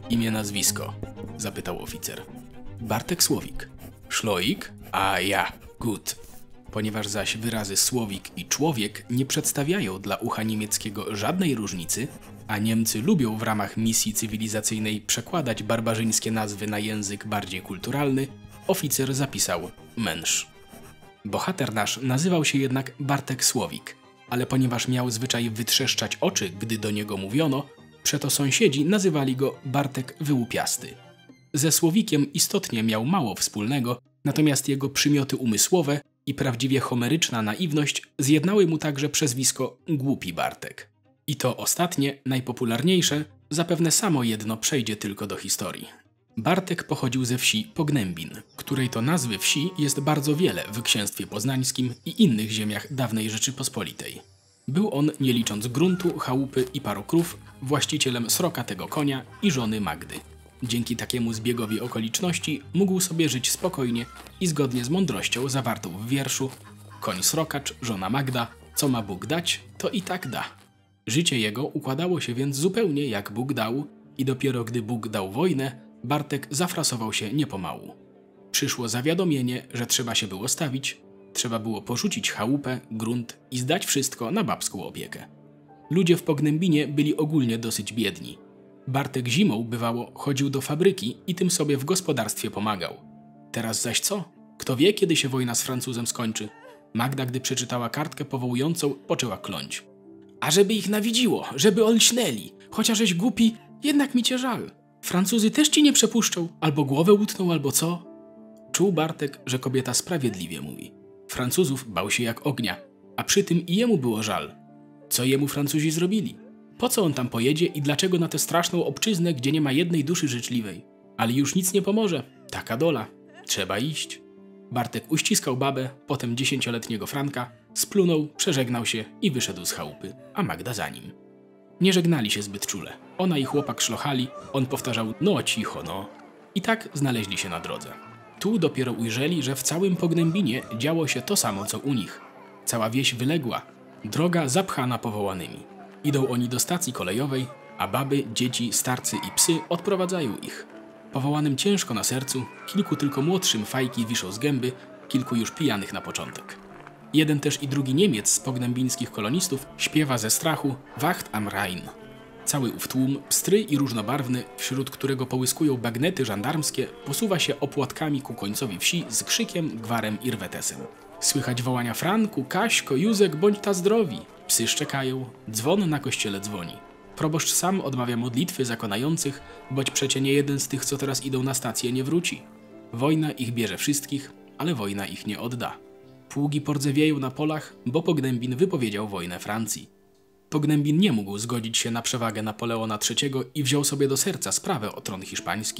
Imię, nazwisko? Zapytał oficer. Bartek Słowik. Szloik? A ja. Gut. Ponieważ zaś wyrazy Słowik i człowiek nie przedstawiają dla ucha niemieckiego żadnej różnicy, a Niemcy lubią w ramach misji cywilizacyjnej przekładać barbarzyńskie nazwy na język bardziej kulturalny, oficer zapisał Mensch. Bohater nasz nazywał się jednak Bartek Słowik, ale ponieważ miał zwyczaj wytrzeszczać oczy, gdy do niego mówiono, przeto sąsiedzi nazywali go Bartek Wyłupiasty. Ze Słowikiem istotnie miał mało wspólnego, natomiast jego przymioty umysłowe i prawdziwie homeryczna naiwność zjednały mu także przezwisko Głupi Bartek. I to ostatnie, najpopularniejsze, zapewne samo jedno przejdzie tylko do historii. Bartek pochodził ze wsi Pognębin, której to nazwy wsi jest bardzo wiele w Księstwie Poznańskim i innych ziemiach dawnej Rzeczypospolitej. Był on, nie licząc gruntu, chałupy i paru krów, właścicielem srokatego konia i żony Magdy. Dzięki takiemu zbiegowi okoliczności mógł sobie żyć spokojnie i zgodnie z mądrością zawartą w wierszu koń srokacz, żona Magda, co ma Bóg dać, to i tak da. Życie jego układało się więc zupełnie jak Bóg dał i dopiero gdy Bóg dał wojnę, Bartek zafrasował się niepomału. Przyszło zawiadomienie, że trzeba się było stawić, trzeba było porzucić chałupę, grunt i zdać wszystko na babską opiekę. Ludzie w Pognębinie byli ogólnie dosyć biedni. Bartek zimą, bywało, chodził do fabryki i tym sobie w gospodarstwie pomagał. Teraz zaś co? Kto wie, kiedy się wojna z Francuzem skończy? Magda, gdy przeczytała kartkę powołującą, poczęła kląć. A żeby ich nawidziło, żeby olśnęli, chociażeś głupi, jednak mi cię żal. Francuzy też ci nie przepuszczą, albo głowę utną, albo co? Czuł Bartek, że kobieta sprawiedliwie mówi. Francuzów bał się jak ognia, a przy tym i jemu było żal. Co jemu Francuzi zrobili? Po co on tam pojedzie i dlaczego na tę straszną obczyznę, gdzie nie ma jednej duszy życzliwej? Ale już nic nie pomoże. Taka dola. Trzeba iść. Bartek uściskał babę, potem 10-letniego Franka, splunął, przeżegnał się i wyszedł z chałupy, a Magda za nim. Nie żegnali się zbyt czule. Ona i chłopak szlochali, on powtarzał no cicho no. I tak znaleźli się na drodze. Tu dopiero ujrzeli, że w całym Pognębinie działo się to samo co u nich. Cała wieś wyległa, droga zapchana powołanymi. Idą oni do stacji kolejowej, a baby, dzieci, starcy i psy odprowadzają ich. Powołanym ciężko na sercu, kilku tylko młodszym fajki wiszą z gęby, kilku już pijanych na początek. Jeden też i drugi Niemiec z pognębińskich kolonistów śpiewa ze strachu Wacht am Rhein. Cały ów tłum, pstry i różnobarwny, wśród którego połyskują bagnety żandarmskie, posuwa się opłatkami ku końcowi wsi z krzykiem, gwarem i rwetesem. Słychać wołania Franku, Kaśko, Józek, bądź ta zdrowi. Psy szczekają, dzwon na kościele dzwoni. Proboszcz sam odmawia modlitwy zakonających, boć przecie nie jeden z tych, co teraz idą na stację, nie wróci. Wojna ich bierze wszystkich, ale wojna ich nie odda. Pługi pordzewieją na polach, bo Pognębin wypowiedział wojnę Francji. Pognębin nie mógł zgodzić się na przewagę Napoleona III i wziął sobie do serca sprawę o tron hiszpański.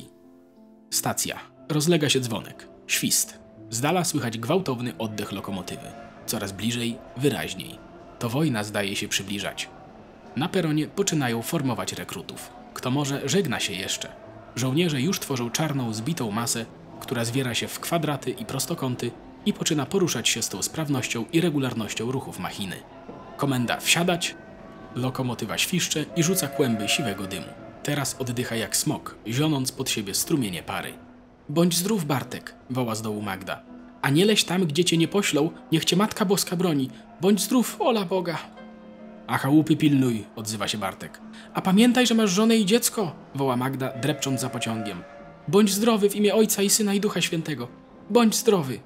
Stacja. Rozlega się dzwonek. Świst. Z dala słychać gwałtowny oddech lokomotywy. Coraz bliżej, wyraźniej. To wojna zdaje się przybliżać. Na peronie poczynają formować rekrutów. Kto może, żegna się jeszcze. Żołnierze już tworzą czarną, zbitą masę, która zwiera się w kwadraty i prostokąty i poczyna poruszać się z tą sprawnością i regularnością ruchów machiny. Komenda wsiadać, lokomotywa świszcze i rzuca kłęby siwego dymu. Teraz oddycha jak smok, zionąc pod siebie strumienie pary. Bądź zdrów, Bartek, woła z dołu Magda. A nie leź tam, gdzie cię nie poślą, niech cię Matka Boska broni. Bądź zdrów, ola Boga. A chałupy pilnuj, odzywa się Bartek. A pamiętaj, że masz żonę i dziecko, woła Magda, drepcząc za pociągiem. Bądź zdrowy w imię Ojca i Syna i Ducha Świętego. Bądź zdrowy.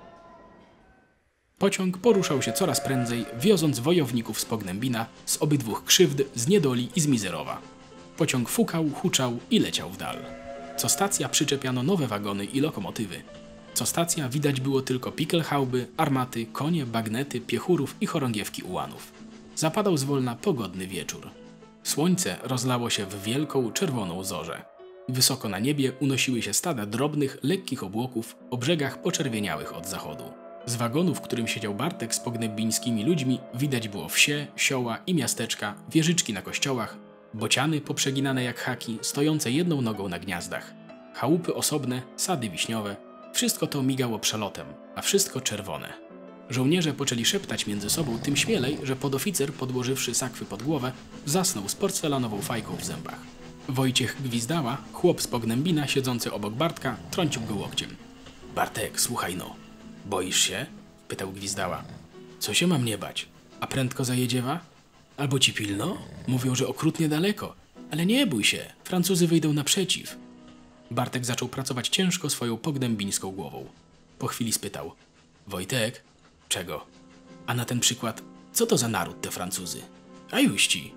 Pociąg poruszał się coraz prędzej, wioząc wojowników z Pognębina, z obydwóch krzywd, z niedoli i z Mizerowa. Pociąg fukał, huczał i leciał w dal. Co stacja przyczepiano nowe wagony i lokomotywy. Co stacja widać było tylko pikelhauby, armaty, konie, bagnety, piechurów i chorągiewki ułanów. Zapadał zwolna pogodny wieczór. Słońce rozlało się w wielką, czerwoną zorzę. Wysoko na niebie unosiły się stada drobnych, lekkich obłoków o brzegach poczerwieniałych od zachodu. Z wagonu, w którym siedział Bartek z pognębińskimi ludźmi, widać było wsie, sioła i miasteczka, wieżyczki na kościołach, bociany poprzeginane jak haki, stojące jedną nogą na gniazdach, chałupy osobne, sady wiśniowe. Wszystko to migało przelotem, a wszystko czerwone. Żołnierze poczęli szeptać między sobą tym śmielej, że podoficer, podłożywszy sakwy pod głowę, zasnął z porcelanową fajką w zębach. Wojciech Gwizdała, chłop z Pognębina siedzący obok Bartka, trącił go łokciem. Bartek, słuchaj no. Boisz się? Pytał Gwizdała. Co się mam nie bać? A prędko zajedziewa? Albo ci pilno? Mówią, że okrutnie daleko. Ale nie bój się, Francuzy wyjdą naprzeciw. Bartek zaczął pracować ciężko swoją pognębińską głową. Po chwili spytał. Wojtek? Czego? A na ten przykład, co to za naród te Francuzy? A juści.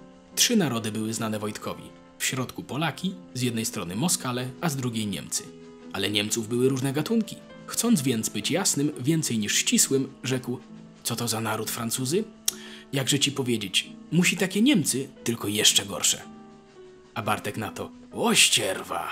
3 narody były znane Wojtkowi. W środku Polaki, z jednej strony Moskale, a z drugiej Niemcy. Ale Niemców były różne gatunki. Chcąc więc być jasnym, więcej niż ścisłym, rzekł, co to za naród Francuzy? Jakże ci powiedzieć, musi takie Niemcy, tylko jeszcze gorsze. A Bartek na to, o ścierwa.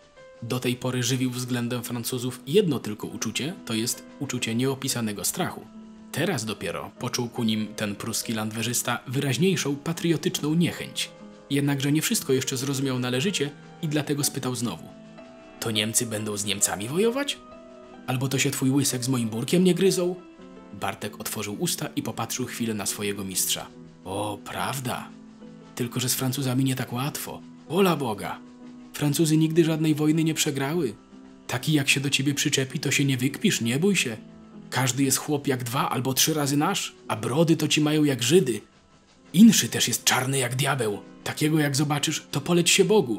Do tej pory żywił względem Francuzów jedno tylko uczucie, to jest uczucie nieopisanego strachu. Teraz dopiero poczuł ku nim ten pruski landwerzysta wyraźniejszą, patriotyczną niechęć. Jednakże nie wszystko jeszcze zrozumiał należycie i dlatego spytał znowu. To Niemcy będą z Niemcami wojować? Albo to się twój łysek z moim burkiem nie gryzą? Bartek otworzył usta i popatrzył chwilę na swojego mistrza. O, prawda. Tylko że z Francuzami nie tak łatwo. Ola Boga. Francuzy nigdy żadnej wojny nie przegrały. Taki jak się do ciebie przyczepi, to się nie wykpisz, nie bój się. Każdy jest chłop jak 2 albo 3 razy nasz, a brody to ci mają jak Żydy. Inszy też jest czarny jak diabeł. Takiego jak zobaczysz, to poleć się Bogu.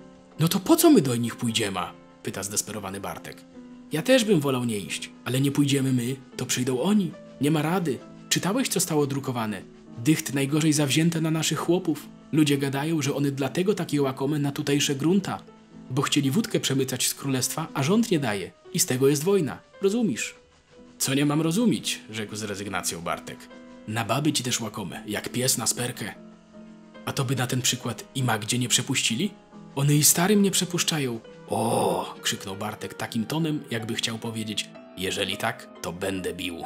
No to po co my do nich pójdziemy? Pyta zdesperowany Bartek. Ja też bym wolał nie iść, ale nie pójdziemy my, to przyjdą oni. Nie ma rady. Czytałeś, co stało drukowane? Dycht najgorzej zawzięte na naszych chłopów. Ludzie gadają, że one dlatego takie łakome na tutejsze grunta. Bo chcieli wódkę przemycać z królestwa, a rząd nie daje. I z tego jest wojna. Rozumisz? Co nie mam rozumieć, rzekł z rezygnacją Bartek. Na baby ci też łakome, jak pies na sperkę. A to by na ten przykład i Magdzie nie przepuścili? One i starym nie przepuszczają. O! Krzyknął Bartek takim tonem, jakby chciał powiedzieć, jeżeli tak, to będę bił.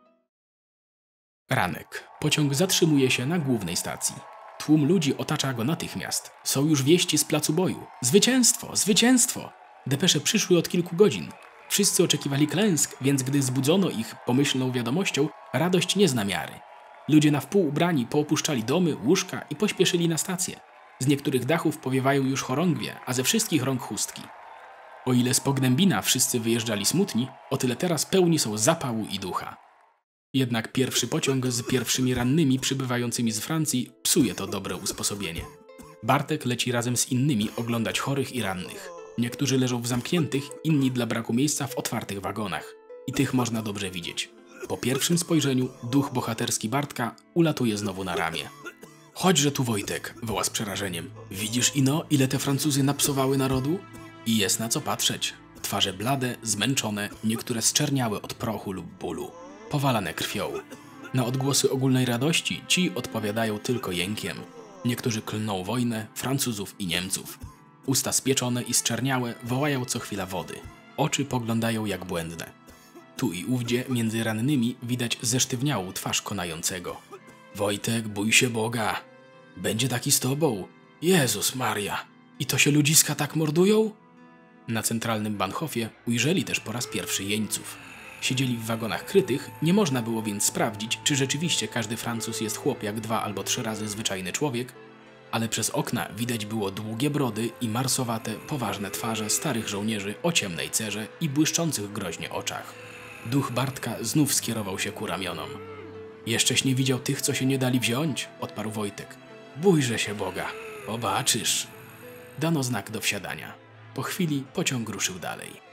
Ranek. Pociąg zatrzymuje się na głównej stacji. Tłum ludzi otacza go natychmiast. Są już wieści z placu boju. Zwycięstwo! Zwycięstwo! Depesze przyszły od kilku godzin. Wszyscy oczekiwali klęsk, więc gdy zbudzono ich pomyślną wiadomością, radość nie zna miary. Ludzie na wpół ubrani poopuszczali domy, łóżka i pośpieszyli na stację. Z niektórych dachów powiewają już chorągwie, a ze wszystkich rąk chustki. O ile z Pognębina wszyscy wyjeżdżali smutni, o tyle teraz pełni są zapału i ducha. Jednak pierwszy pociąg z pierwszymi rannymi przybywającymi z Francji psuje to dobre usposobienie. Bartek leci razem z innymi oglądać chorych i rannych. Niektórzy leżą w zamkniętych, inni dla braku miejsca w otwartych wagonach. I tych można dobrze widzieć. Po pierwszym spojrzeniu duch bohaterski Bartka ulatuje znowu na ramię. Chodźże tu, Wojtek, woła z przerażeniem. Widzisz ino, ile te Francuzy napsowały narodu? I jest na co patrzeć. Twarze blade, zmęczone, niektóre zczerniałe od prochu lub bólu. Powalane krwią. Na odgłosy ogólnej radości ci odpowiadają tylko jękiem. Niektórzy klną wojnę, Francuzów i Niemców. Usta spieczone i zczerniałe wołają co chwila wody. Oczy poglądają jak błędne. Tu i ówdzie między rannymi widać zesztywniałą twarz konającego. Wojtek, bój się Boga. Będzie taki z tobą. Jezus Maria. I to się ludziska tak mordują? Na centralnym Bahnhofie ujrzeli też po raz pierwszy jeńców. Siedzieli w wagonach krytych, nie można było więc sprawdzić, czy rzeczywiście każdy Francuz jest chłop jak 2 albo 3 razy zwyczajny człowiek, ale przez okna widać było długie brody i marsowate, poważne twarze starych żołnierzy o ciemnej cerze i błyszczących groźnie oczach. Duch Bartka znów skierował się ku ramionom. Jeszcześ nie widział tych, co się nie dali wziąć, odparł Wojtek. Bójże się Boga, obaczysz. Dano znak do wsiadania. Po chwili pociąg ruszył dalej.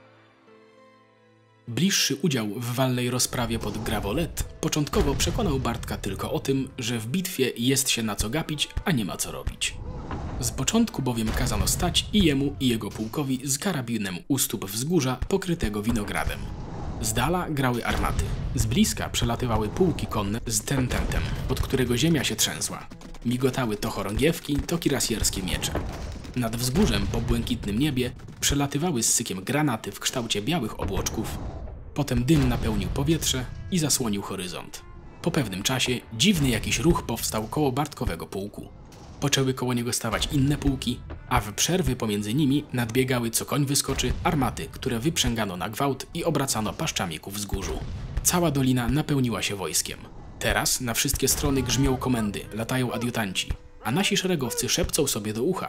Bliższy udział w walnej rozprawie pod Gravelotte początkowo przekonał Bartka tylko o tym, że w bitwie jest się na co gapić, a nie ma co robić. Z początku bowiem kazano stać i jemu i jego pułkowi z karabinem u stóp wzgórza pokrytego winogradem. Z dala grały armaty, z bliska przelatywały pułki konne z tententem, od którego ziemia się trzęsła. Migotały to chorągiewki, to kirasjerskie miecze. Nad wzgórzem po błękitnym niebie przelatywały z sykiem granaty w kształcie białych obłoczków. Potem dym napełnił powietrze i zasłonił horyzont. Po pewnym czasie dziwny jakiś ruch powstał koło Bartkowego pułku. Poczęły koło niego stawać inne pułki, a w przerwy pomiędzy nimi nadbiegały co koń wyskoczy armaty, które wyprzęgano na gwałt i obracano paszczami ku wzgórzu. Cała dolina napełniła się wojskiem. Teraz na wszystkie strony grzmią komendy, latają adiutanci, a nasi szeregowcy szepcą sobie do ucha.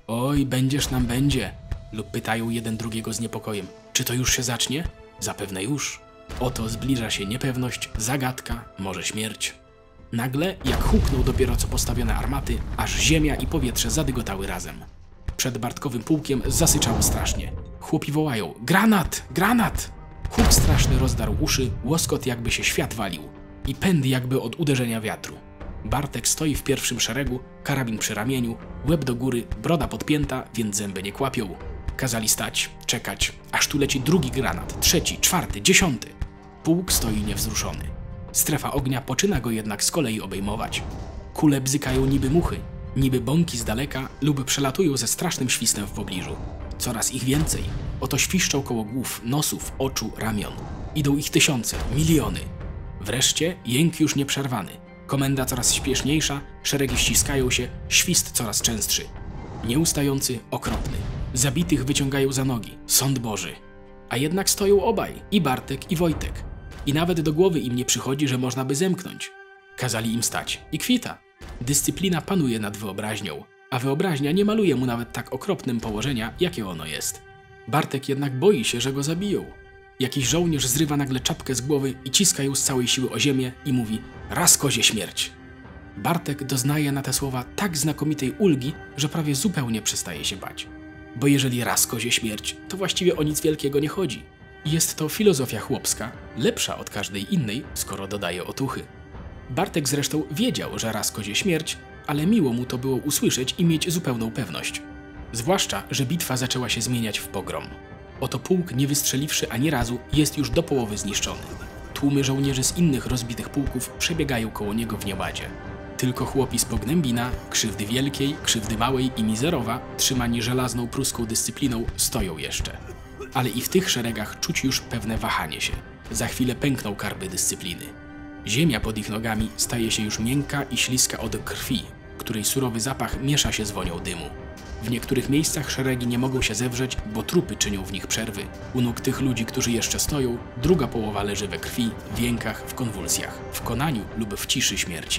Oj, będziesz nam będzie. Lub pytają jeden drugiego z niepokojem. Czy to już się zacznie? Zapewne już. Oto zbliża się niepewność, zagadka, może śmierć. Nagle, jak huknął dopiero co postawione armaty, aż ziemia i powietrze zadygotały razem. Przed Bartkowym pułkiem zasyczało strasznie. Chłopi wołają: granat! Granat! Huk straszny rozdarł uszy, łoskot jakby się świat walił i pęd jakby od uderzenia wiatru. Bartek stoi w pierwszym szeregu, karabin przy ramieniu, łeb do góry, broda podpięta, więc zęby nie kłapią. Kazali stać, czekać, aż tu leci drugi granat, trzeci, czwarty, 10. Pułk stoi niewzruszony. Strefa ognia poczyna go jednak z kolei obejmować. Kule bzykają niby muchy, niby bąki z daleka lub przelatują ze strasznym świstem w pobliżu. Coraz ich więcej. Oto świszczą koło głów, nosów, oczu, ramion. Idą ich tysiące, miliony. Wreszcie jęk już nieprzerwany. Komenda coraz śpieszniejsza, szeregi ściskają się, świst coraz częstszy. Nieustający, okropny. Zabitych wyciągają za nogi. Sąd Boży. A jednak stoją obaj, i Bartek, i Wojtek. I nawet do głowy im nie przychodzi, że można by zemknąć. Kazali im stać. I kwita. Dyscyplina panuje nad wyobraźnią, a wyobraźnia nie maluje mu nawet tak okropnym położenia, jakie ono jest. Bartek jednak boi się, że go zabiją. Jakiś żołnierz zrywa nagle czapkę z głowy i ciska ją z całej siły o ziemię i mówi: raz kozie śmierć. Bartek doznaje na te słowa tak znakomitej ulgi, że prawie zupełnie przestaje się bać. Bo jeżeli raz kozie śmierć, to właściwie o nic wielkiego nie chodzi. Jest to filozofia chłopska, lepsza od każdej innej, skoro dodaje otuchy. Bartek zresztą wiedział, że raz kozie śmierć, ale miło mu to było usłyszeć i mieć zupełną pewność. Zwłaszcza, że bitwa zaczęła się zmieniać w pogrom. Oto pułk, nie wystrzeliwszy ani razu, jest już do połowy zniszczony. Tłumy żołnierzy z innych rozbitych pułków przebiegają koło niego w nieładzie. Tylko chłopi z Pognębina, krzywdy wielkiej, krzywdy małej i Mizerowa, trzymani żelazną pruską dyscypliną, stoją jeszcze. Ale i w tych szeregach czuć już pewne wahanie się. Za chwilę pękną karby dyscypliny. Ziemia pod ich nogami staje się już miękka i śliska od krwi, której surowy zapach miesza się z wonią dymu. W niektórych miejscach szeregi nie mogą się zewrzeć, bo trupy czynią w nich przerwy. U nóg tych ludzi, którzy jeszcze stoją, druga połowa leży we krwi, w jękach, w konwulsjach, w konaniu lub w ciszy śmierci.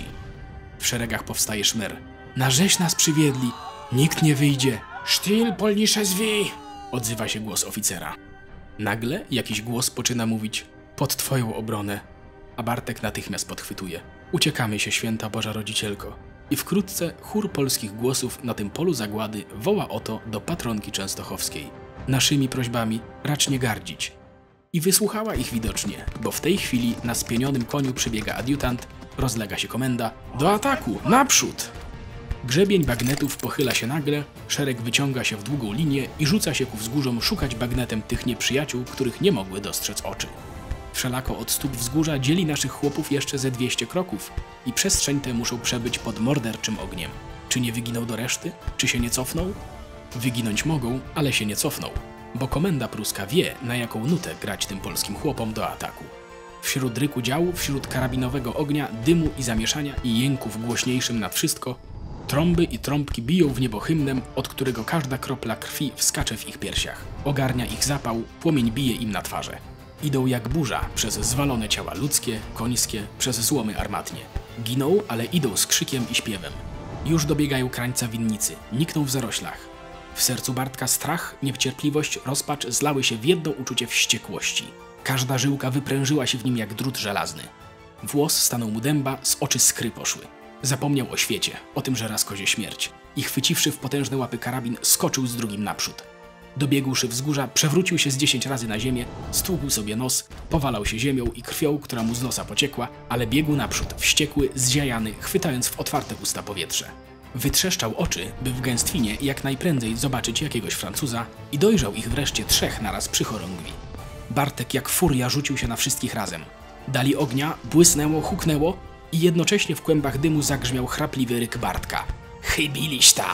W szeregach powstaje szmer. Na rzeź nas przywiedli, nikt nie wyjdzie. Sztyl, polnisze zwi! Odzywa się głos oficera. Nagle jakiś głos poczyna mówić: pod twoją obronę. A Bartek natychmiast podchwytuje: uciekamy się, święta Boża Rodzicielko. I wkrótce chór polskich głosów na tym polu zagłady woła oto do patronki częstochowskiej: naszymi prośbami racz nie gardzić. I wysłuchała ich widocznie, bo w tej chwili na spienionym koniu przybiega adiutant, rozlega się komenda: do ataku, naprzód! Grzebień bagnetów pochyla się nagle, szereg wyciąga się w długą linię i rzuca się ku wzgórzom szukać bagnetem tych nieprzyjaciół, których nie mogły dostrzec oczy. Wszelako od stóp wzgórza dzieli naszych chłopów jeszcze ze 200 kroków i przestrzeń tę muszą przebyć pod morderczym ogniem. Czy nie wyginą do reszty? Czy się nie cofną? Wyginąć mogą, ale się nie cofną, bo komenda pruska wie, na jaką nutę grać tym polskim chłopom do ataku. Wśród ryku działu, wśród karabinowego ognia, dymu i zamieszania i jęków głośniejszym nad wszystko, trąby i trąbki biją w niebo hymnem, od którego każda kropla krwi wskacze w ich piersiach. Ogarnia ich zapał, płomień bije im na twarze. Idą jak burza przez zwalone ciała ludzkie, końskie, przez złomy armatnie. Giną, ale idą z krzykiem i śpiewem. Już dobiegają krańca winnicy, nikną w zaroślach. W sercu Bartka strach, niecierpliwość, rozpacz zlały się w jedno uczucie wściekłości. Każda żyłka wyprężyła się w nim jak drut żelazny. Włos stanął mu dęba, z oczy skry poszły. Zapomniał o świecie, o tym, że raz kozie śmierć. I chwyciwszy w potężne łapy karabin, skoczył z drugim naprzód. Dobiegłszy wzgórza, przewrócił się z 10 razy na ziemię, stłukł sobie nos, powalał się ziemią i krwią, która mu z nosa pociekła, ale biegł naprzód, wściekły, zziajany, chwytając w otwarte usta powietrze. Wytrzeszczał oczy, by w gęstwinie jak najprędzej zobaczyć jakiegoś Francuza i dojrzał ich wreszcie 3 naraz przy chorągwi. Bartek jak furia rzucił się na wszystkich razem. Dali ognia, błysnęło, huknęło i jednocześnie w kłębach dymu zagrzmiał chrapliwy ryk Bartka. Chybiliśta!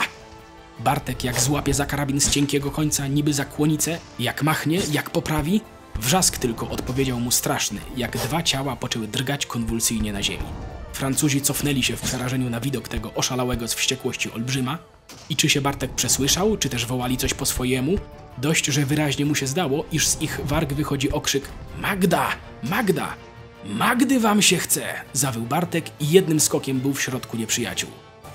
Bartek jak złapie za karabin z cienkiego końca, niby za kłonicę, jak machnie, jak poprawi, wrzask tylko odpowiedział mu straszny, jak 2 ciała poczęły drgać konwulsyjnie na ziemi. Francuzi cofnęli się w przerażeniu na widok tego oszalałego z wściekłości olbrzyma i czy się Bartek przesłyszał, czy też wołali coś po swojemu, dość, że wyraźnie mu się zdało, iż z ich warg wychodzi okrzyk: Magda! Magda! Magdy wam się chce! Zawył Bartek i jednym skokiem był w środku nieprzyjaciół.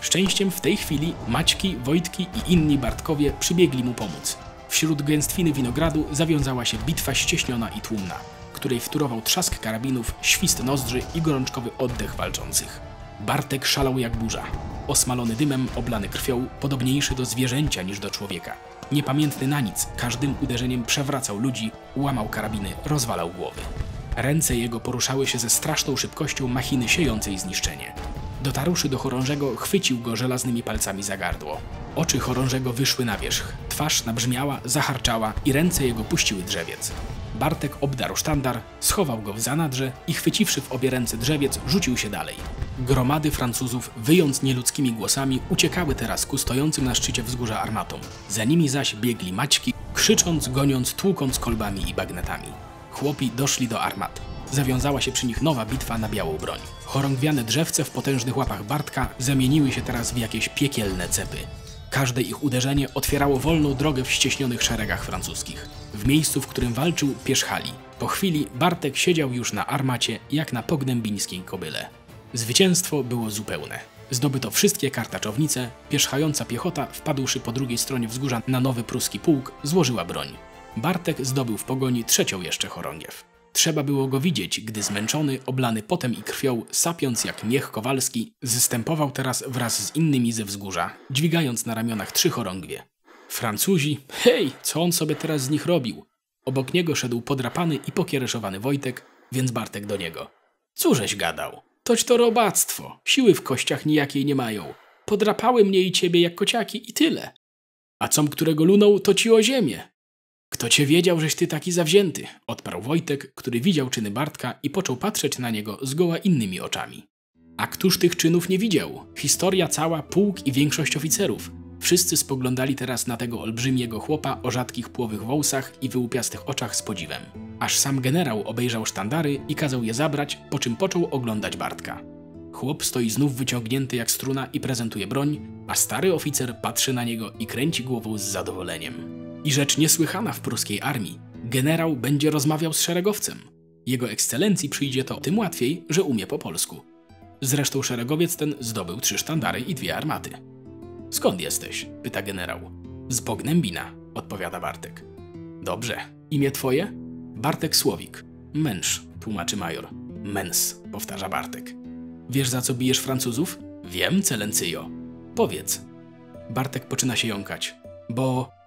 Szczęściem w tej chwili Maćki, Wojtki i inni Bartkowie przybiegli mu pomóc. Wśród gęstwiny winogradu zawiązała się bitwa ścieśniona i tłumna, której wtórował trzask karabinów, świst nozdrzy i gorączkowy oddech walczących. Bartek szalał jak burza. Osmalony dymem, oblany krwią, podobniejszy do zwierzęcia niż do człowieka. Niepamiętny na nic, każdym uderzeniem przewracał ludzi, łamał karabiny, rozwalał głowy. Ręce jego poruszały się ze straszną szybkością machiny siejącej zniszczenie. Dotarłszy do chorążego, chwycił go żelaznymi palcami za gardło. Oczy chorążego wyszły na wierzch, twarz nabrzmiała, zaharczała i ręce jego puściły drzewiec. Bartek obdarł sztandar, schował go w zanadrze i chwyciwszy w obie ręce drzewiec, rzucił się dalej. Gromady Francuzów, wyjąc nieludzkimi głosami, uciekały teraz ku stojącym na szczycie wzgórza armatom. Za nimi zaś biegli Maćki, krzycząc, goniąc, tłukąc kolbami i bagnetami. Chłopi doszli do armat. Zawiązała się przy nich nowa bitwa na białą broń. Chorągwiane drzewce w potężnych łapach Bartka zamieniły się teraz w jakieś piekielne cepy. Każde ich uderzenie otwierało wolną drogę w ścieśnionych szeregach francuskich. W miejscu, w którym walczył, pierzchali. Po chwili Bartek siedział już na armacie, jak na pognębińskiej kobyle. Zwycięstwo było zupełne. Zdobyto wszystkie kartaczownice, pierzchająca piechota, wpadłszy po drugiej stronie wzgórza na nowy pruski pułk, złożyła broń. Bartek zdobył w pogoni trzecią jeszcze chorągiew. Trzeba było go widzieć, gdy zmęczony, oblany potem i krwią, sapiąc jak miech kowalski, zstępował teraz wraz z innymi ze wzgórza, dźwigając na ramionach 3 chorągwie. Francuzi, hej, co on sobie teraz z nich robił? Obok niego szedł podrapany i pokiereszowany Wojtek, więc Bartek do niego. Cóżeś gadał? Toć to robactwo, siły w kościach nijakiej nie mają. Podrapały mnie i ciebie jak kociaki i tyle. A com którego lunął, to ci o ziemię. Kto cię wiedział, żeś ty taki zawzięty? Odparł Wojtek, który widział czyny Bartka i począł patrzeć na niego zgoła innymi oczami. A któż tych czynów nie widział? Historia cała, pułk i większość oficerów. Wszyscy spoglądali teraz na tego olbrzymiego chłopa o rzadkich płowych wąsach i wyłupiastych oczach z podziwem. Aż sam generał obejrzał sztandary i kazał je zabrać, po czym począł oglądać Bartka. Chłop stoi znów wyciągnięty jak struna i prezentuje broń, a stary oficer patrzy na niego i kręci głową z zadowoleniem. I rzecz niesłychana w pruskiej armii. Generał będzie rozmawiał z szeregowcem. Jego ekscelencji przyjdzie to tym łatwiej, że umie po polsku. Zresztą szeregowiec ten zdobył 3 sztandary i 2 armaty. Skąd jesteś? Pyta generał. Z Pognębina, odpowiada Bartek. Dobrze. Imię twoje? Bartek Słowik. Męż, tłumaczy major. Mens, powtarza Bartek. Wiesz, za co bijesz Francuzów? Wiem, Celencjo. Powiedz. Bartek poczyna się jąkać. Bo...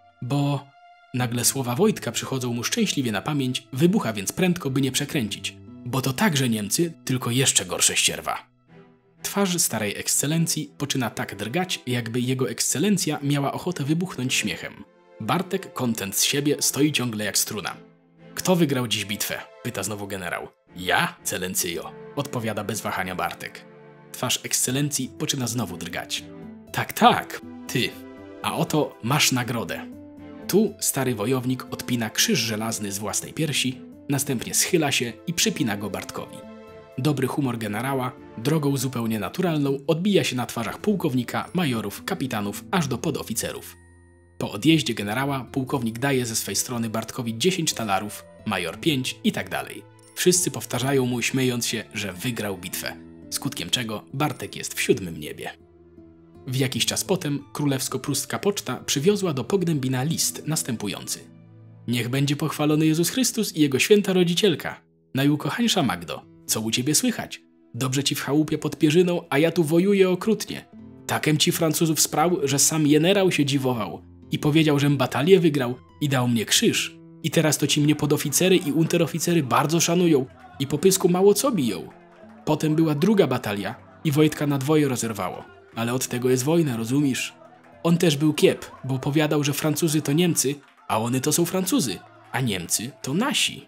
Nagle słowa Wojtka przychodzą mu szczęśliwie na pamięć, wybucha więc prędko, by nie przekręcić. Bo to także Niemcy, tylko jeszcze gorsze ścierwa. Twarz starej ekscelencji poczyna tak drgać, jakby jego ekscelencja miała ochotę wybuchnąć śmiechem. Bartek, kontent z siebie, stoi ciągle jak struna. Kto wygrał dziś bitwę? Pyta znowu generał. Ja, Celencjo, odpowiada bez wahania Bartek. Twarz ekscelencji poczyna znowu drgać. Tak, ty. A oto masz nagrodę. Tu stary wojownik odpina krzyż żelazny z własnej piersi, następnie schyla się i przypina go Bartkowi. Dobry humor generała, drogą zupełnie naturalną, odbija się na twarzach pułkownika, majorów, kapitanów, aż do podoficerów. Po odjeździe generała pułkownik daje ze swej strony Bartkowi 10 talarów, major 5 i tak dalej. Wszyscy powtarzają mu, śmiejąc się, że wygrał bitwę, skutkiem czego Bartek jest w 7. niebie. W jakiś czas potem królewsko-pruska poczta przywiozła do Pognębina list następujący. Niech będzie pochwalony Jezus Chrystus i Jego święta rodzicielka. Najukochańsza Magdo, co u ciebie słychać? Dobrze ci w chałupie pod Pierzyną, a ja tu wojuję okrutnie. Takem ci Francuzów sprał, że sam generał się dziwował i powiedział, żem batalię wygrał i dał mnie krzyż. I teraz to ci mnie podoficery i unteroficery bardzo szanują i po pysku mało co biją. Potem była druga batalia i Wojtka na dwoje rozerwało. Ale od tego jest wojna, rozumiesz? On też był kiep, bo powiadał, że Francuzy to Niemcy, a one to są Francuzy, a Niemcy to nasi.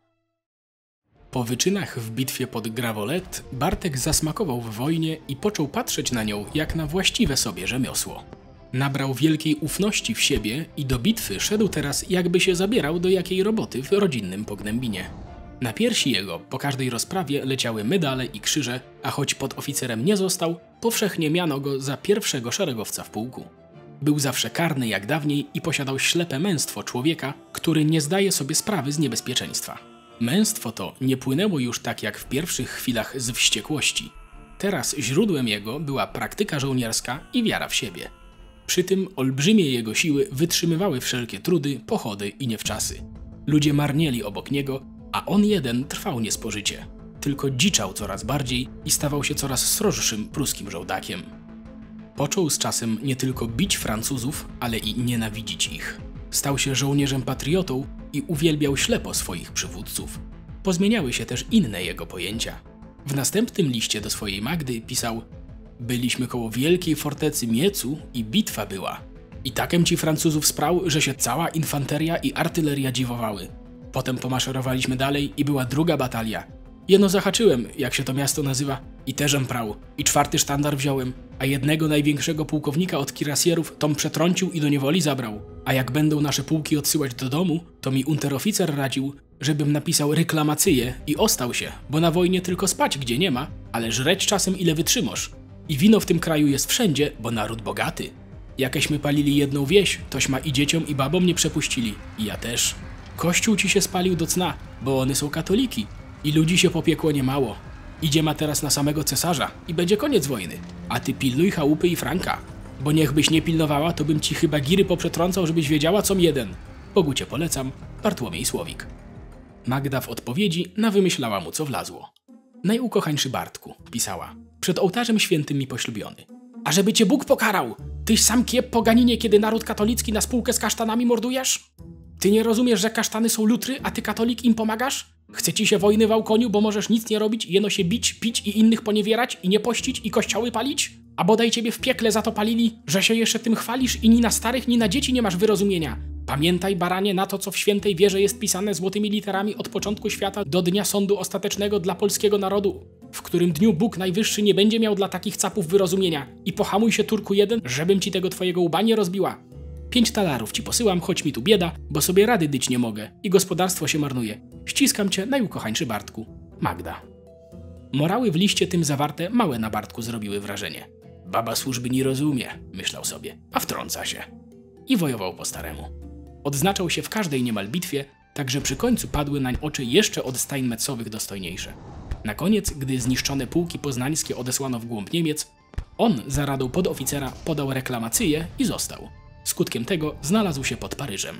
Po wyczynach w bitwie pod Gravelotte Bartek zasmakował w wojnie i począł patrzeć na nią jak na właściwe sobie rzemiosło. Nabrał wielkiej ufności w siebie i do bitwy szedł teraz, jakby się zabierał do jakiej roboty w rodzinnym Pognębinie. Na piersi jego po każdej rozprawie leciały medale i krzyże, a choć podoficerem nie został, powszechnie miano go za pierwszego szeregowca w pułku. Był zawsze karny jak dawniej i posiadał ślepe męstwo człowieka, który nie zdaje sobie sprawy z niebezpieczeństwa. Męstwo to nie płynęło już tak jak w pierwszych chwilach z wściekłości. teraz źródłem jego była praktyka żołnierska i wiara w siebie. Przy tym olbrzymie jego siły wytrzymywały wszelkie trudy, pochody i niewczasy. Ludzie marnieli obok niego, a on jeden trwał niespożycie. Tylko dziczał coraz bardziej i stawał się coraz sroższym pruskim żołdakiem. Począł z czasem nie tylko bić Francuzów, ale i nienawidzić ich. Stał się żołnierzem patriotą i uwielbiał ślepo swoich przywódców. Pozmieniały się też inne jego pojęcia. W następnym liście do swojej Magdy pisał: byliśmy koło wielkiej fortecy Miecu i bitwa była. I takem ci Francuzów sprał, że się cała infanteria i artyleria dziwowały. Potem pomaszerowaliśmy dalej i była druga batalia. Jeno zahaczyłem, jak się to miasto nazywa, i teżem prał, i 4. sztandar wziąłem, a jednego największego pułkownika od kirasjerów tom przetrącił i do niewoli zabrał. A jak będą nasze pułki odsyłać do domu, to mi unteroficer radził, żebym napisał reklamacyję i ostał się, bo na wojnie tylko spać gdzie nie ma, ale żreć czasem ile wytrzymasz. I wino w tym kraju jest wszędzie, bo naród bogaty. Jakeśmy palili jedną wieś, tośmy i dzieciom i babom nie przepuścili. I ja też. Kościół ci się spalił do cna, bo one są katoliki. I ludzi się popiekło niemało. Idzie ma teraz na samego cesarza i będzie koniec wojny. A ty pilnuj chałupy i franka. Bo niechbyś nie pilnowała, to bym ci chyba giry poprzetrącał, żebyś wiedziała com jeden. Bogu cię polecam, Bartłomiej Słowik. Magda w odpowiedzi nawymyślała mu co wlazło. Najukochańszy Bartku, pisała, przed ołtarzem świętym mi poślubiony. A żeby cię Bóg pokarał, tyś sam kiep poganinie, kiedy naród katolicki na spółkę z kasztanami mordujesz? Ty nie rozumiesz, że kasztany są lutry, a ty katolik im pomagasz? Chce ci się wojny wał koniu, bo możesz nic nie robić, jeno się bić, pić i innych poniewierać i nie pościć i kościoły palić? A bodaj ciebie w piekle za to palili, że się jeszcze tym chwalisz i ni na starych, ni na dzieci nie masz wyrozumienia. Pamiętaj, baranie, na to, co w świętej wierze jest pisane złotymi literami od początku świata do dnia sądu ostatecznego dla polskiego narodu, w którym dniu Bóg Najwyższy nie będzie miał dla takich capów wyrozumienia. I pohamuj się, Turku jeden, żebym ci tego twojego łba nie rozbiła. 5 talarów ci posyłam, choć mi tu bieda, bo sobie rady dyć nie mogę i gospodarstwo się marnuje. Ściskam cię, najukochańszy Bartku. Magda. Morały w liście tym zawarte małe na Bartku zrobiły wrażenie. Baba służby nie rozumie, myślał sobie, a wtrąca się. I wojował po staremu. Odznaczał się w każdej niemal bitwie, tak że przy końcu padły nań oczy jeszcze od Steinmetzowych dostojniejsze. Na koniec, gdy zniszczone pułki poznańskie odesłano w głąb Niemiec, on za radą podoficera podał reklamacyję i został. Skutkiem tego znalazł się pod Paryżem.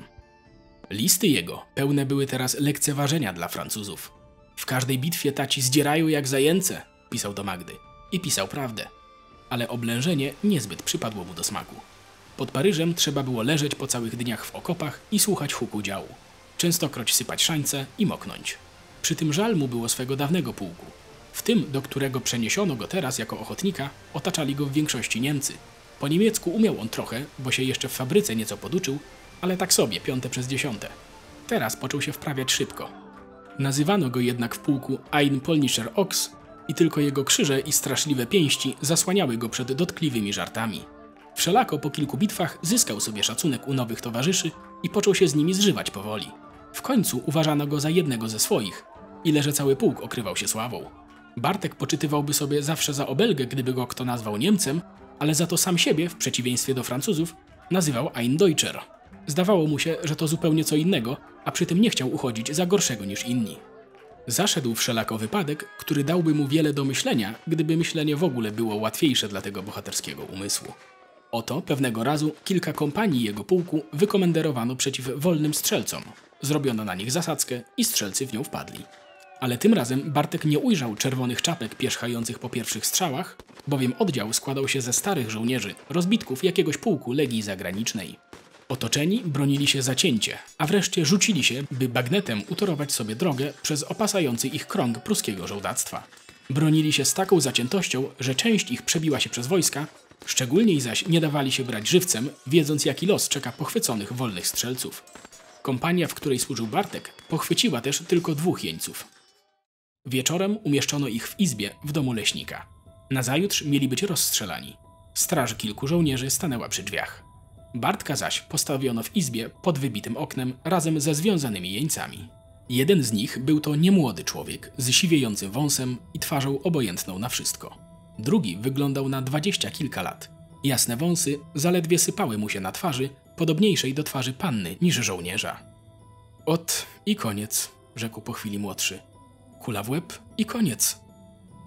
Listy jego pełne były teraz lekceważenia dla Francuzów. W każdej bitwie taci zdzierają jak zajęce, pisał do Magdy. I pisał prawdę. Ale oblężenie niezbyt przypadło mu do smaku. Pod Paryżem trzeba było leżeć po całych dniach w okopach i słuchać huku działu. Częstokroć sypać szańce i moknąć. Przy tym żal mu było swego dawnego pułku. W tym, do którego przeniesiono go teraz jako ochotnika, otaczali go w większości Niemcy. Po niemiecku umiał on trochę, bo się jeszcze w fabryce nieco poduczył, ale tak sobie, 5 przez 10. Teraz począł się wprawiać szybko. Nazywano go jednak w pułku Ein polnischer Ochs i tylko jego krzyże i straszliwe pięści zasłaniały go przed dotkliwymi żartami. Wszelako po kilku bitwach zyskał sobie szacunek u nowych towarzyszy i począł się z nimi zżywać powoli. W końcu uważano go za jednego ze swoich, ile że cały pułk okrywał się sławą. Bartek poczytywałby sobie zawsze za obelgę, gdyby go kto nazwał Niemcem, ale za to sam siebie, w przeciwieństwie do Francuzów, nazywał Ein Deutscher. Zdawało mu się, że to zupełnie co innego, a przy tym nie chciał uchodzić za gorszego niż inni. Zaszedł wszelako wypadek, który dałby mu wiele do myślenia, gdyby myślenie w ogóle było łatwiejsze dla tego bohaterskiego umysłu. Oto pewnego razu kilka kompanii jego pułku wykomenderowano przeciw wolnym strzelcom. Zrobiono na nich zasadzkę i strzelcy w nią wpadli. Ale tym razem Bartek nie ujrzał czerwonych czapek pierzchających po pierwszych strzałach, bowiem oddział składał się ze starych żołnierzy, rozbitków jakiegoś pułku Legii Zagranicznej. Otoczeni bronili się zacięcie, a wreszcie rzucili się, by bagnetem utorować sobie drogę przez opasający ich krąg pruskiego żołdactwa. Bronili się z taką zaciętością, że część ich przebiła się przez wojska, szczególniej zaś nie dawali się brać żywcem, wiedząc jaki los czeka pochwyconych wolnych strzelców. Kompania, w której służył Bartek, pochwyciła też tylko 2 jeńców. Wieczorem umieszczono ich w izbie w domu leśnika. Nazajutrz mieli być rozstrzelani. Straż kilku żołnierzy stanęła przy drzwiach. Bartka zaś postawiono w izbie pod wybitym oknem razem ze związanymi jeńcami. Jeden z nich był to niemłody człowiek z siwiejącym wąsem i twarzą obojętną na wszystko. Drugi wyglądał na 20 kilka lat. Jasne wąsy zaledwie sypały mu się na twarzy, podobniejszej do twarzy panny niż żołnierza. Ot i koniec, rzekł po chwili młodszy. Kula w łeb i koniec.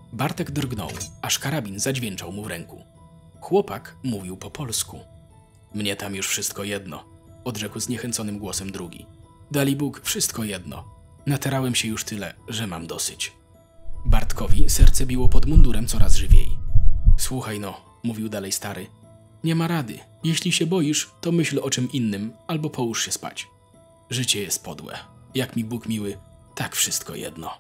Bartek drgnął, aż karabin zadźwięczał mu w ręku. Chłopak mówił po polsku. Mnie tam już wszystko jedno, odrzekł zniechęconym głosem drugi. Dali Bóg, wszystko jedno. Naterałem się już tyle, że mam dosyć. Bartkowi serce biło pod mundurem coraz żywiej. Słuchaj no, mówił dalej stary. Nie ma rady. Jeśli się boisz, to myśl o czym innym albo połóż się spać. Życie jest podłe. Jak mi Bóg miły, tak wszystko jedno.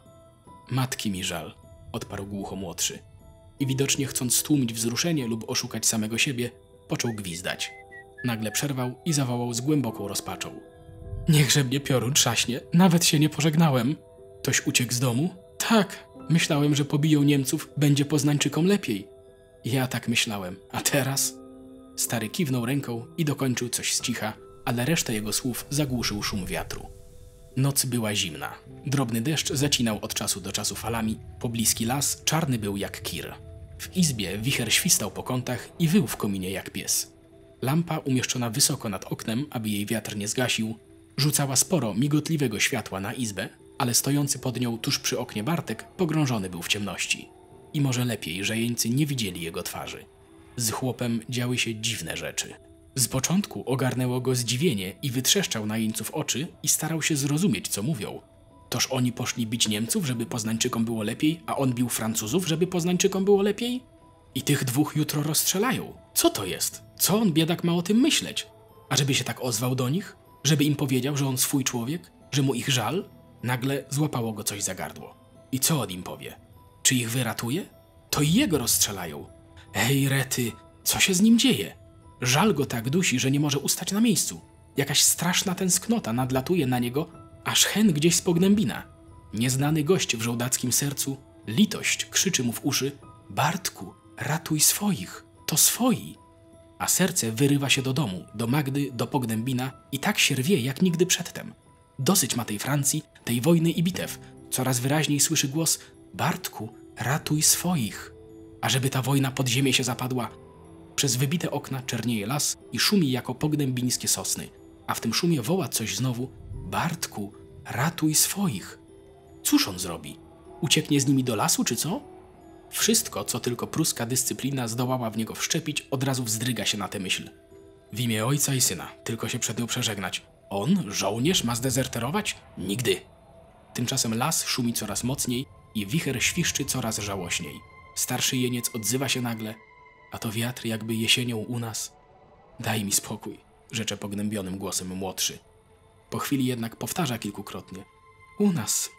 Matki mi żal, odparł głucho młodszy. I widocznie chcąc stłumić wzruszenie lub oszukać samego siebie, począł gwizdać. Nagle przerwał i zawołał z głęboką rozpaczą. Niechże mnie piorun trzaśnie, nawet się nie pożegnałem. Ktoś uciekł z domu? Tak, myślałem, że pobiją Niemców, będzie Poznańczykom lepiej. Ja tak myślałem, a teraz? Stary kiwnął ręką i dokończył coś z cicha, ale resztę jego słów zagłuszył szum wiatru. Noc była zimna. Drobny deszcz zacinał od czasu do czasu falami, pobliski las czarny był jak kir. W izbie wicher świstał po kątach i wył w kominie jak pies. Lampa umieszczona wysoko nad oknem, aby jej wiatr nie zgasił, rzucała sporo migotliwego światła na izbę, ale stojący pod nią tuż przy oknie Bartek pogrążony był w ciemności. I może lepiej, że jeńcy nie widzieli jego twarzy. Z chłopem działy się dziwne rzeczy. Z początku ogarnęło go zdziwienie i wytrzeszczał na jeńców oczy i starał się zrozumieć, co mówią. Toż oni poszli bić Niemców, żeby Poznańczykom było lepiej, a on bił Francuzów, żeby Poznańczykom było lepiej? I tych dwóch jutro rozstrzelają. Co to jest? Co on, biedak, ma o tym myśleć? A żeby się tak ozwał do nich? Żeby im powiedział, że on swój człowiek? Że mu ich żal? Nagle złapało go coś za gardło. I co on im powie? Czy ich wyratuje? To i jego rozstrzelają. Ej, rety, co się z nim dzieje? Żal go tak dusi, że nie może ustać na miejscu. Jakaś straszna tęsknota nadlatuje na niego, aż hen gdzieś z pognębina. Nieznany gość w żołdackim sercu, litość krzyczy mu w uszy: Bartku, ratuj swoich, to swoi. A serce wyrywa się do domu, do Magdy, do pognębina i tak się rwie jak nigdy przedtem. Dosyć ma tej Francji, tej wojny i bitew. Coraz wyraźniej słyszy głos: Bartku, ratuj swoich. A żeby ta wojna pod ziemię się zapadła. Przez wybite okna czernieje las i szumi jako pognębińskie sosny. A w tym szumie woła coś znowu: Bartku, ratuj swoich. Cóż on zrobi? Ucieknie z nimi do lasu, czy co? Wszystko, co tylko pruska dyscyplina zdołała w niego wszczepić, od razu wzdryga się na tę myśl. W imię ojca i syna, tylko się przed nią przeżegnać. On, żołnierz, ma zdezerterować? Nigdy. Tymczasem las szumi coraz mocniej i wicher świszczy coraz żałośniej. Starszy jeniec odzywa się nagle: a to wiatr jakby jesienią u nas. Daj mi spokój, rzecze pognębionym głosem młodszy. Po chwili jednak powtarza kilkukrotnie: u nas,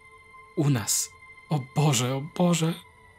o Boże, o Boże.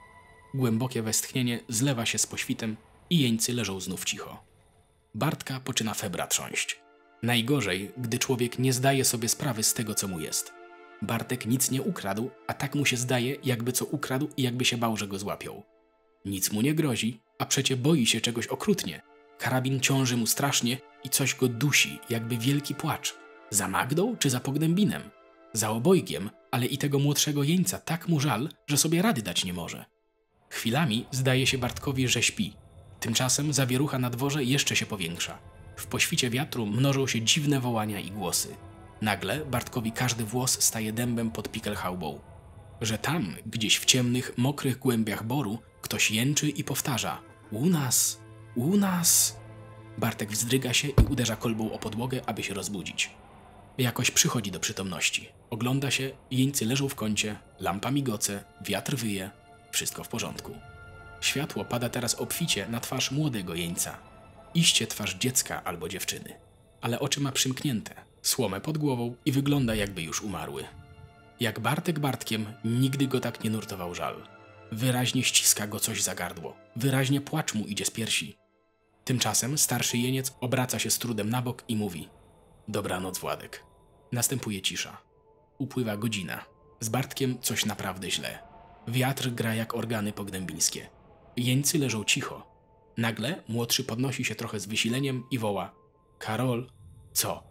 Głębokie westchnienie zlewa się z poświtem i jeńcy leżą znów cicho. Bartka poczyna febra trząść. Najgorzej, gdy człowiek nie zdaje sobie sprawy z tego, co mu jest. Bartek nic nie ukradł, a tak mu się zdaje, jakby co ukradł i jakby się bał, że go złapią. Nic mu nie grozi, a przecie boi się czegoś okrutnie. Karabin ciąży mu strasznie i coś go dusi, jakby wielki płacz. Za Magdą czy za pognębinem? Za obojgiem, ale i tego młodszego jeńca tak mu żal, że sobie rady dać nie może. Chwilami zdaje się Bartkowi, że śpi. Tymczasem zawierucha na dworze jeszcze się powiększa. W poświcie wiatru mnożą się dziwne wołania i głosy. Nagle Bartkowi każdy włos staje dębem pod pickelhaubą. Że tam, gdzieś w ciemnych, mokrych głębiach boru, ktoś jęczy i powtarza: u nas, u nas. Bartek wzdryga się i uderza kolbą o podłogę, aby się rozbudzić. Jakoś przychodzi do przytomności. Ogląda się, jeńcy leżą w kącie, lampa migoce, wiatr wyje. Wszystko w porządku. Światło pada teraz obficie na twarz młodego jeńca. Iście twarz dziecka albo dziewczyny. Ale oczy ma przymknięte, słomę pod głową i wygląda, jakby już umarły. Jak Bartek Bartkiem, nigdy go tak nie nurtował żal. Wyraźnie ściska go coś za gardło. Wyraźnie płacz mu idzie z piersi. Tymczasem starszy jeniec obraca się z trudem na bok i mówi: dobranoc, Władek. Następuje cisza. Upływa godzina. Z Bartkiem coś naprawdę źle. Wiatr gra jak organy pognębińskie. Jeńcy leżą cicho. Nagle młodszy podnosi się trochę z wysileniem i woła: Karol, co?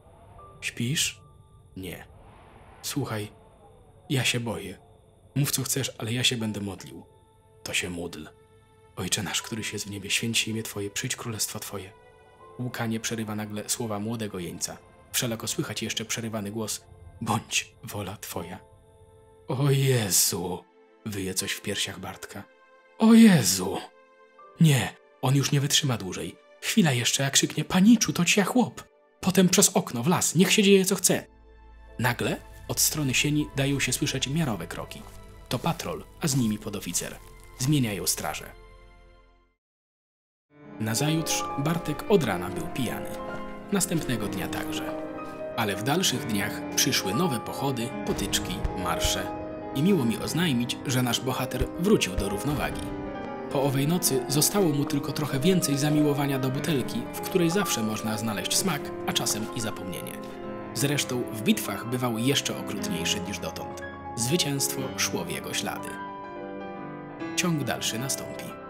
Śpisz? Nie. Słuchaj, ja się boję. Mów co chcesz, ale ja się będę modlił. To się módl. Ojcze nasz, któryś jest w niebie, święć się imię Twoje, przyjdź królestwo Twoje. Łkanie przerywa nagle słowa młodego jeńca. Wszelako słychać jeszcze przerywany głos: bądź wola Twoja. O Jezu! Wyje coś w piersiach Bartka. O Jezu! Nie, on już nie wytrzyma dłużej. Chwila jeszcze, jak krzyknie: Paniczu, to ci ja chłop! Potem przez okno w las, niech się dzieje co chce. Nagle od strony sieni dają się słyszeć miarowe kroki. To patrol, a z nimi podoficer. Zmieniają straże. Nazajutrz Bartek od rana był pijany. Następnego dnia także. Ale w dalszych dniach przyszły nowe pochody, potyczki, marsze. I miło mi oznajmić, że nasz bohater wrócił do równowagi. Po owej nocy zostało mu tylko trochę więcej zamiłowania do butelki, w której zawsze można znaleźć smak, a czasem i zapomnienie. Zresztą w bitwach bywały jeszcze okrutniejsze niż dotąd. Zwycięstwo szło w jego ślady. Ciąg dalszy nastąpi.